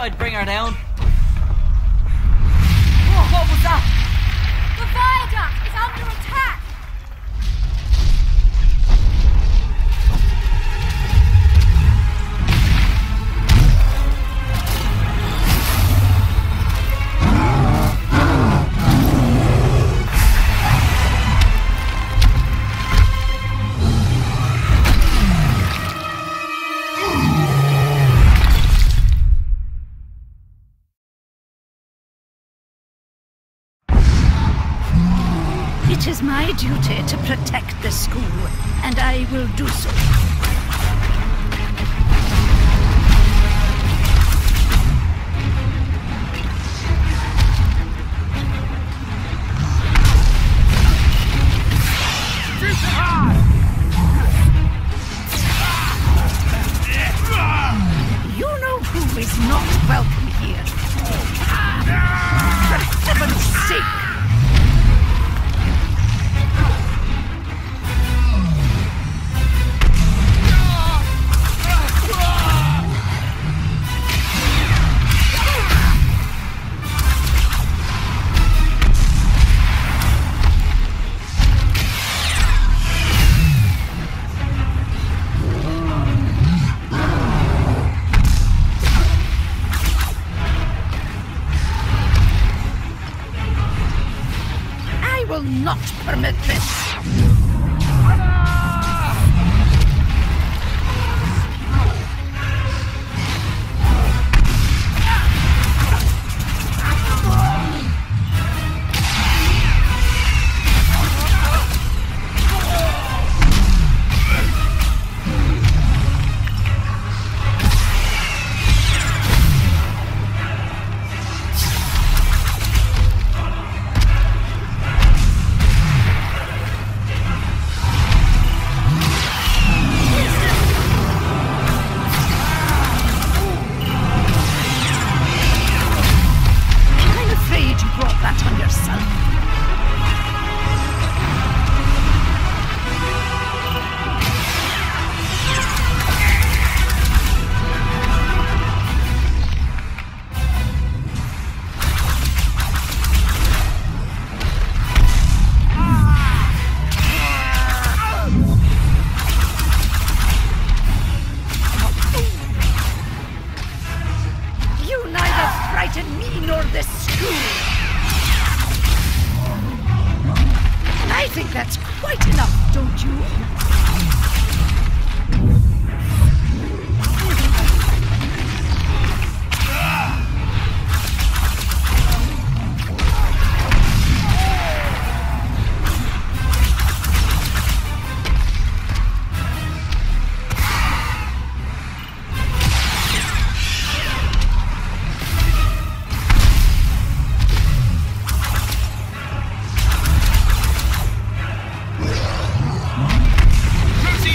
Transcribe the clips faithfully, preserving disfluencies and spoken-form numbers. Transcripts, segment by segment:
I'd bring her down. Oh, what was that? The viaduct is under attack! It is my duty to protect the school, and I will do so. You know who is not welcome here. For heaven's sake! I will not permit this. I think that's quite enough, don't you? Lucy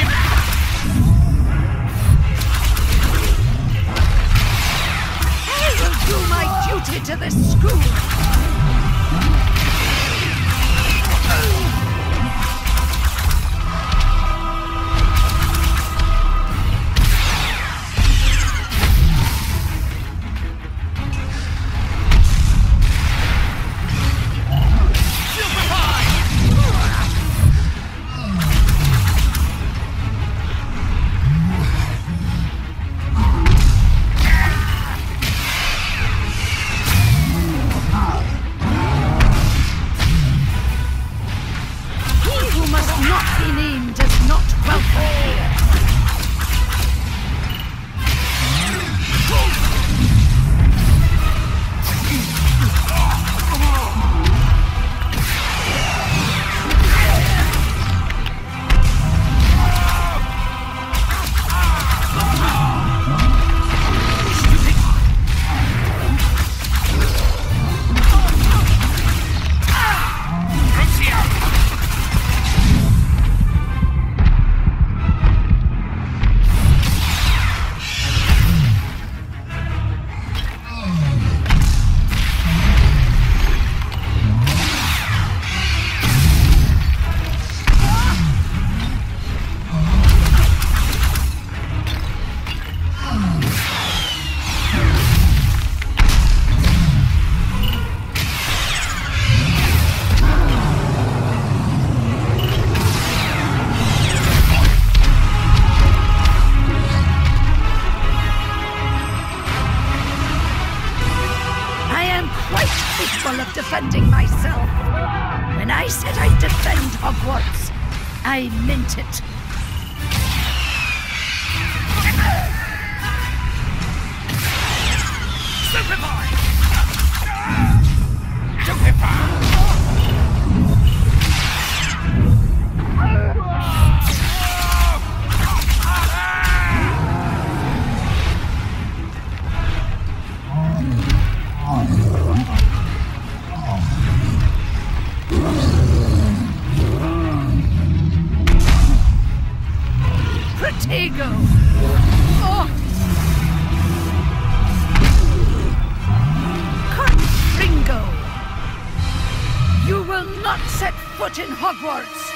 said I'd defend Hogwarts. I meant it. Stupefy! Stupefy! Protego! Oh! Confringo! You will not set foot in Hogwarts!